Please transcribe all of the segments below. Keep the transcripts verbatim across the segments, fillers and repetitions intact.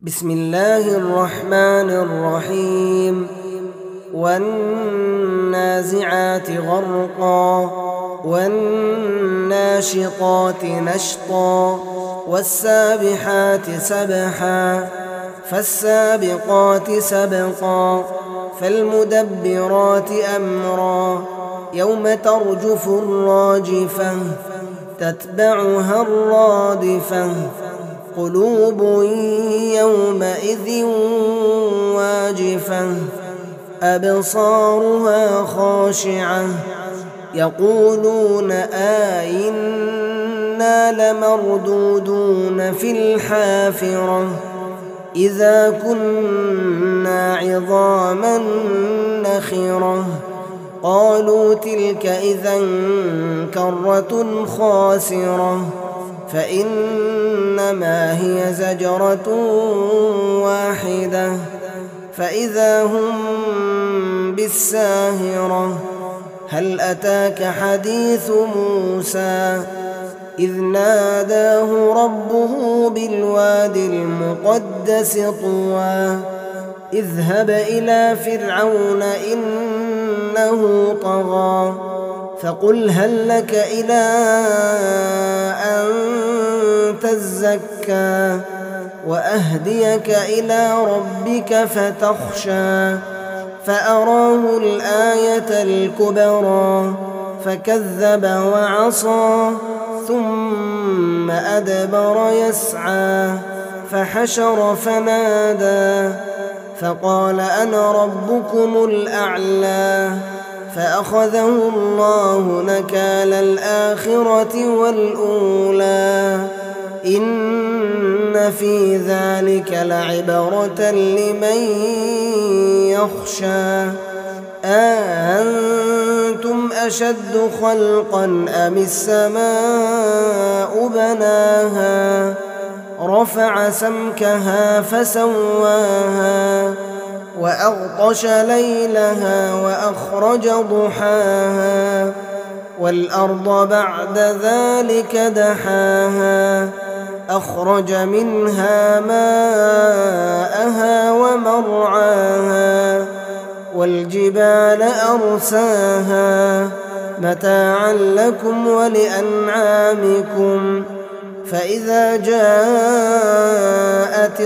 بسم الله الرحمن الرحيم. والنازعات غرقا والناشطات نشطا والسابحات سبحا فالسابقات سبقا فالمدبرات أمرا يوم ترجف الراجفة تتبعها الرادفة قلوب يومئذ واجفة أبصارها خاشعة يقولون أئنا لمردودون في الحافرة إذا كنا عظاما نخرة قالوا تلك إذا كرة خاسرة فإنما هي زجرة واحدة فإذا هم بالساهرة هل أتاك حديث موسى إذ ناداه ربه بالواد المقدس طوى اذهب إلى فرعون إنه طغى فقل هل لك إلى أن تزكى وأهديك إلى ربك فتخشى فأراه الآية الكبرى فكذب وعصى ثم أدبر يسعى فحشر فنادى فقال أنا ربكم الأعلى فأخذه الله نكال الآخرة والأولى إن في ذلك لعبرة لمن يخشى أأنتم أشد خلقا أم السماء بناها رفع سمكها فسواها وأغطش ليلها وأخرج ضحاها والأرض بعد ذلك دحاها أخرج منها ماءها ومرعاها والجبال أرساها متاعا لكم ولأنعامكم فإذا جاءت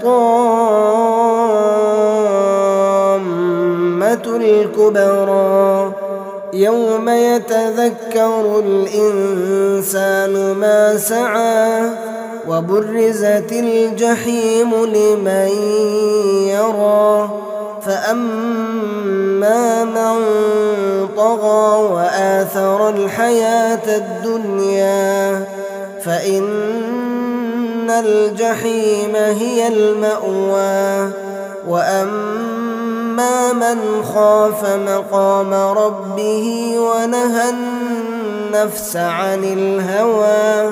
الطامة الكبرى يوم يتذكر الإنسان ما سعى وبرزت الجحيم لمن يرى فأما من طغى وآثر الحياة الدنيا فإن الجحيم هي المأوى وأما من خاف مقام ربه ونهى النفس عن الهوى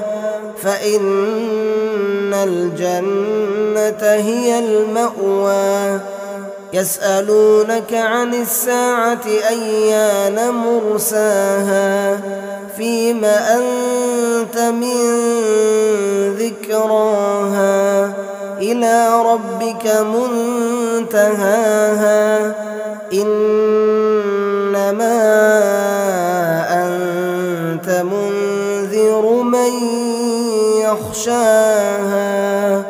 فإن الجنة هي المأوى يسألونك عن الساعة أيان مرساها فيم أنت من ذكراها إلى ربك منتهاها إنما أنت منذر من يخشاها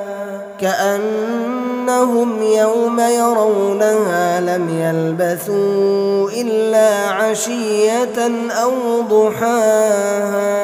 كأنهم يوم يرونها لم يلبثوا إلا عشية أو ضحاها.